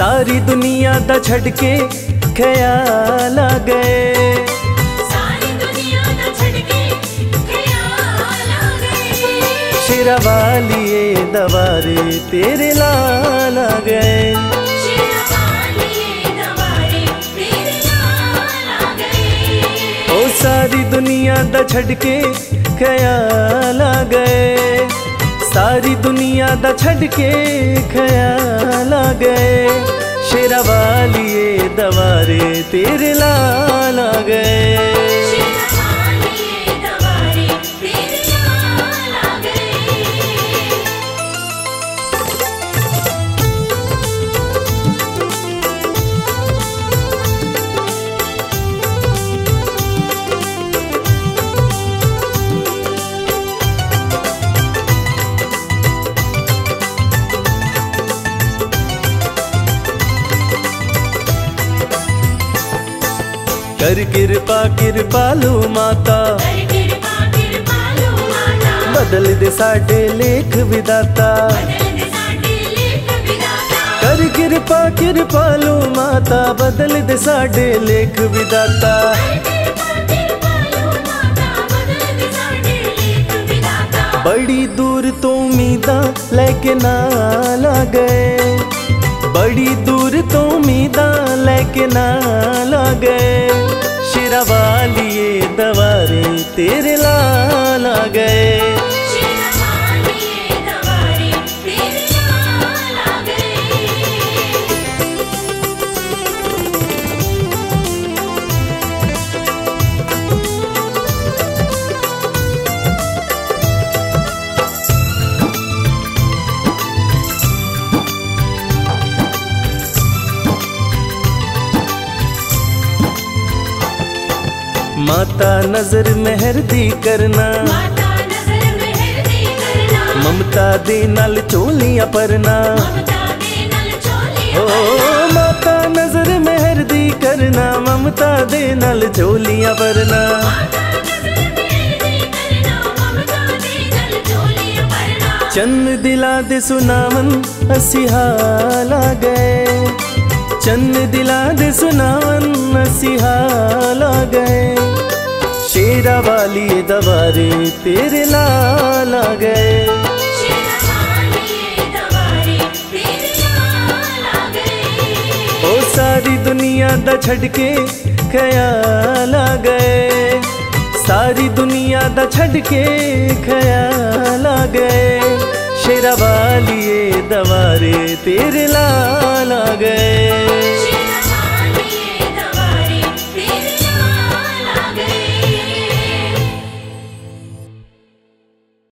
सारी दुनिया दा छड़ के ख्याल आ गए, सारी दुनिया दा छड़ के ख्याल आ गए। शेरा वालिए दवारे तेरे लाल आ गए, शेरा वालिए दवारे तेरे लाल आ गए। ओ सारी दुनिया दा छड़ के ख्याल आ गए, सारी दुनिया दा छड़ के ख्याल आ गए। शेरा वालिए दवारे तेरे लाल आ गए, शेरा वालिए दवारे तेरे लाल आ गए। कर कृपा कृपालु माता, कर कृपा कृपालु माता, बदल दे साडे लेख विदाता। बदल दे साडे लेख विधाता। कर कृपा कृपालु माता, बदल दे साडे लेख विदाता। कर कृपा कृपालु माता, बदल दे साडे लेख विधाता। बड़ी दूर तो उम्मीदा लेके नाल आ गए, बड़ी दूर तो उम्मीदा लेके नाल आ गए। शेरा वालिए दवारे तेरे लाल आ गए, शेरा वालिए दवारे तेरे लाल आ गए। माता नजर मेहर दी करना, माता नजर मेहर दी करना, ममता दे नाल चोलियां परना। ममता दे नल चोलियां ओ माता नजर मेहर दी करना, ममता दे नाल चोलियां परना। माता नजर मेहर दी करना, ममता दे नल चोलियां परना। चन्न दिला दे सुनावन असी हाल आ गए, चन्न दिला दे सुनावन असी हाल आ गए। शेरा वालिए दवारे तेरे लाल आ गए, शेरा वालिए दवारे तेरे लाल आ गए। ओ सारी दुनिया दा छड़ के ख्याल आ गए, सारी दुनिया दा छड़ के ख्याल आ गए। शेरा वालिए दवारे तेरे लाल आ गए।